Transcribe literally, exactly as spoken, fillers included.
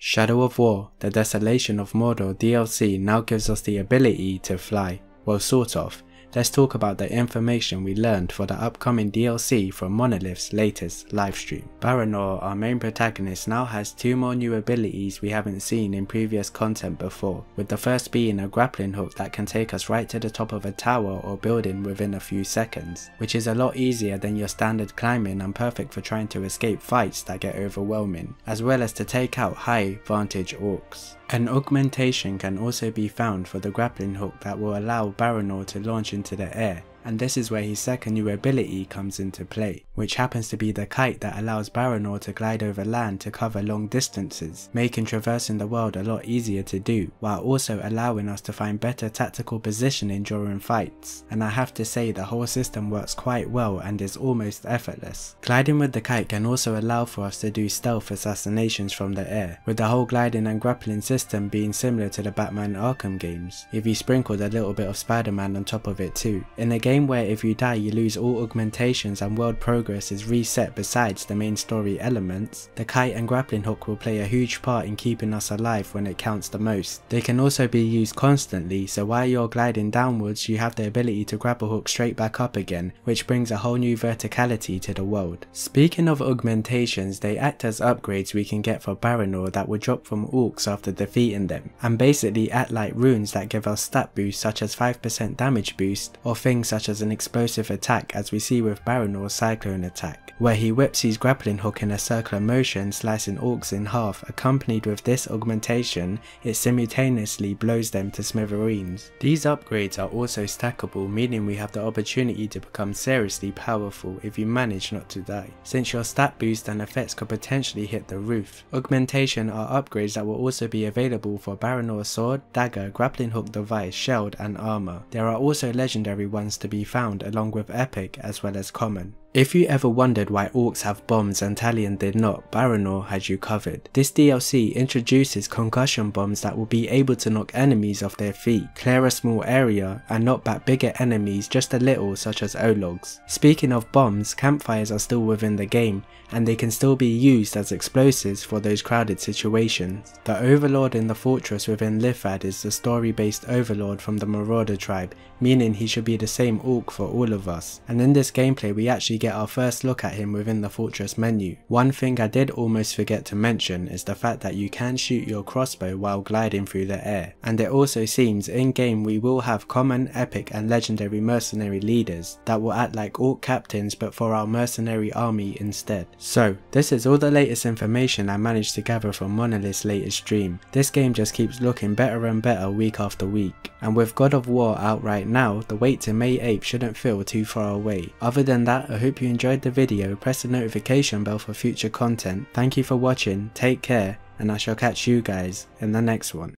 Shadow of War, the Desolation of Mordor D L C now gives us the ability to fly. Well, sort of. Let's talk about the information we learned for the upcoming D L C from Monolith's latest livestream. Baranor, our main protagonist, now has two more new abilities we haven't seen in previous content before, with the first being a grappling hook that can take us right to the top of a tower or building within a few seconds, which is a lot easier than your standard climbing and perfect for trying to escape fights that get overwhelming, as well as to take out high vantage orcs. An augmentation can also be found for the grappling hook that will allow Baranor to launch into the air, and this is where his second new ability comes into play, which happens to be the Kite that allows Baranor to glide over land to cover long distances, making traversing the world a lot easier to do, while also allowing us to find better tactical positioning during fights. And I have to say the whole system works quite well and is almost effortless. Gliding with the Kite can also allow for us to do stealth assassinations from the air, with the whole gliding and grappling system being similar to the Batman Arkham games, if you sprinkled a little bit of Spider-Man on top of it too. In a game where if you die you lose all augmentations and world progress is reset besides the main story elements, the Kite and grappling hook will play a huge part in keeping us alive when it counts the most. They can also be used constantly, so while you're gliding downwards you have the ability to grab a hook straight back up again, which brings a whole new verticality to the world. Speaking of augmentations, they act as upgrades we can get for Baranor that will drop from orcs after defeating them, and basically act like runes that give us stat boosts such as five percent damage boost, or things such as an explosive attack, as we see with Baranor's cyclone attack, where he whips his grappling hook in a circular motion, slicing orcs in half. Accompanied with this augmentation, it simultaneously blows them to smithereens. These upgrades are also stackable, meaning we have the opportunity to become seriously powerful if you manage not to die, since your stat boost and effects could potentially hit the roof. Augmentation are upgrades that will also be available for Baranor's sword, dagger, grappling hook device, shield and armor. There are also legendary ones to be found along with epic as well as common. If you ever wondered why orcs have bombs and Talion did not, Baranor has you covered. This D L C introduces concussion bombs that will be able to knock enemies off their feet, clear a small area and knock back bigger enemies just a little, such as Ologs. Speaking of bombs, campfires are still within the game and they can still be used as explosives for those crowded situations. The overlord in the fortress within Lithad is the story based overlord from the Marauder tribe, meaning he should be the same orc for all of us, and in this gameplay we actually get our first look at him within the fortress menu. One thing I did almost forget to mention is the fact that you can shoot your crossbow while gliding through the air, and it also seems in game we will have common, epic and legendary mercenary leaders that will act like orc captains but for our mercenary army instead. So this is all the latest information I managed to gather from Monolith's latest stream. This game just keeps looking better and better week after week, and with God of War out right now, the wait to May eighth shouldn't feel too far away. Other than that, I hope you enjoyed the video. Press the notification bell for future content. Thank you for watching, take care, and I shall catch you guys in the next one.